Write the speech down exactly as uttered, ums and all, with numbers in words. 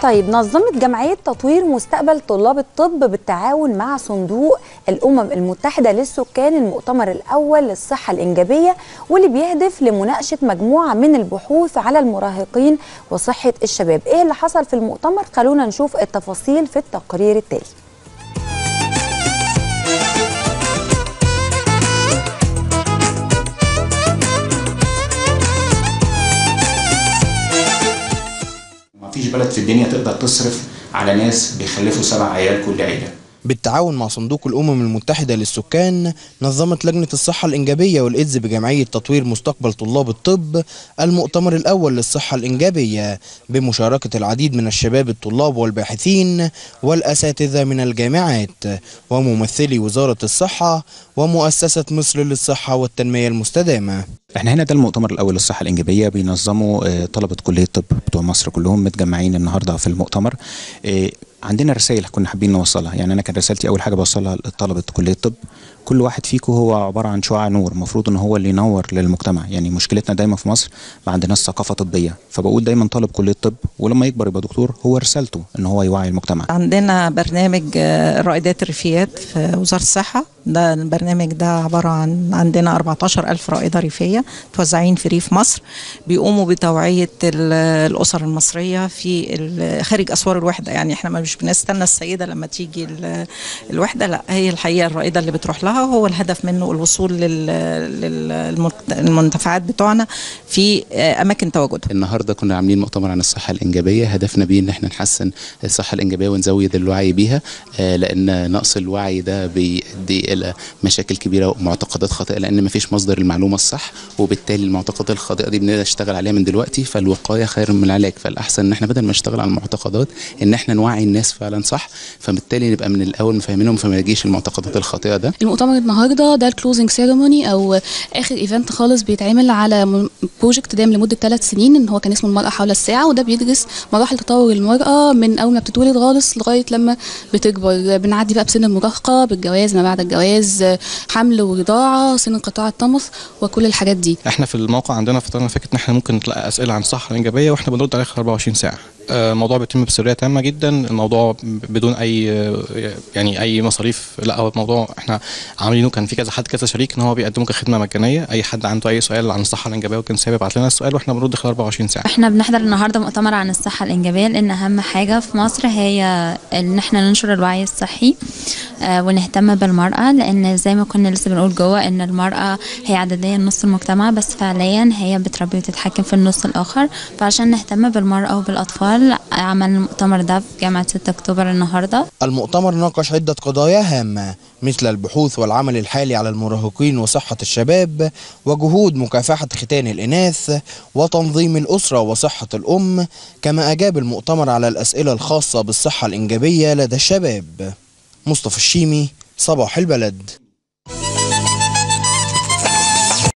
طيب، نظمت جمعية تطوير مستقبل طلاب الطب بالتعاون مع صندوق الأمم المتحدة للسكان المؤتمر الأول للصحة الإنجابية، واللي بيهدف لمناقشة مجموعة من البحوث على المراهقين وصحة الشباب. إيه اللي حصل في المؤتمر؟ خلونا نشوف التفاصيل في التقرير التالي. مفيش بلد في الدنيا تقدر تصرف على ناس بيخلفوا سبع عيال كل عيله. بالتعاون مع صندوق الأمم المتحدة للسكان نظمت لجنة الصحة الإنجابية والإيدز بجمعية تطوير مستقبل طلاب الطب المؤتمر الأول للصحة الإنجابية بمشاركة العديد من الشباب الطلاب والباحثين والأساتذة من الجامعات وممثلي وزارة الصحة ومؤسسة مصر للصحة والتنمية المستدامة. احنا هنا ده المؤتمر الاول للصحه الانجابيه، بينظموا طلبه كليه الطب بتوع مصر كلهم متجمعين النهارده في المؤتمر. عندنا رسائل كنا حابين نوصلها، يعني انا كان رسالتي اول حاجه بوصلها لطلبه كليه الطب، كل واحد فيكم هو عباره عن شعاع نور، المفروض ان هو اللي ينور للمجتمع. يعني مشكلتنا دايما في مصر ما عندناش ثقافه طبيه، فبقول دايما طالب كليه الطب ولما يكبر يبقى دكتور هو رسالته ان هو يوعي المجتمع. عندنا برنامج رائدات الريفيات في وزاره الصحه، ده البرنامج ده عباره عن عندنا أربعتاشر ألف رائده ريفيه متوزعين في ريف مصر، بيقوموا بتوعيه الاسر المصريه في خارج اسوار الوحده. يعني احنا مش بنستنى السيده لما تيجي الوحده، لا هي الحقيقه الرائده اللي بتروح لها، هو الهدف منه الوصول للمنتفعات بتوعنا في اماكن تواجدها. النهارده كنا عاملين مؤتمر عن الصحه الانجابيه، هدفنا بيه ان احنا نحسن الصحه الانجابيه ونزود الوعي بيها، لان نقص الوعي ده بيؤدي الى مشاكل كبيره ومعتقدات خاطئه، لان مفيش مصدر المعلومه الصح، وبالتالي المعتقدات الخاطئه دي بنبدا نشتغل عليها من دلوقتي. فالوقايه خير من العلاج، فالاحسن ان احنا بدل ما نشتغل على المعتقدات ان احنا نوعي الناس فعلا صح، فبالتالي نبقى من الاول مفهمينهم فما يجيش المعتقدات الخاطئه ده. المؤتمر النهارده ده الكلوزنج سيريموني او اخر ايفنت خالص بيتعمل على بروجكت دام لمده ثلاث سنين، ان هو كان اسمه المراه حول الساعه، وده بيدرس مراحل تطور المراه من اول ما بتتولد خالص لغايه لما بتكبر. بنعدي بقى بسن المراهقه، بالجواز، ما بعد الجواز، حمل ورضاعه، سن انقطاع الطمث، وكل الحاجات دي. احنا في الموقع عندنا فتره فكره ان احنا ممكن نلاقي اسئله عن الصحه الانجابيه واحنا بنرد عليها أربعة وعشرين ساعه. الموضوع بيتم بسريه تامه جدا، الموضوع بدون اي يعني اي مصاريف. لا هو الموضوع احنا عاملينه، كان في كذا حد كذا شريك ان هو بيقدموا كخدمه مجانيه، اي حد عنده اي سؤال عن الصحه الانجابيه وكان سايب يبعت لنا السؤال واحنا بنرد خلال أربعة وعشرين ساعه. احنا بنحضر النهارده مؤتمر عن الصحه الانجابيه لان اهم حاجه في مصر هي ان احنا ننشر الوعي الصحي آه ونهتم بالمراه، لان زي ما كنا لسه بنقول جوه ان المراه هي عدديا نص المجتمع، بس فعليا هي بتربي وتتحكم في النص الاخر. فعشان نهتم بالمراه وبالاطفال عملنا المؤتمر ده في جامعة ستة أكتوبر النهارده. المؤتمر ناقش عدة قضايا هامة مثل البحوث والعمل الحالي على المراهقين وصحة الشباب، وجهود مكافحة ختان الإناث، وتنظيم الأسرة وصحة الأم. كما أجاب المؤتمر على الأسئلة الخاصة بالصحة الإنجابية لدى الشباب. مصطفى الشيمي، صباح البلد.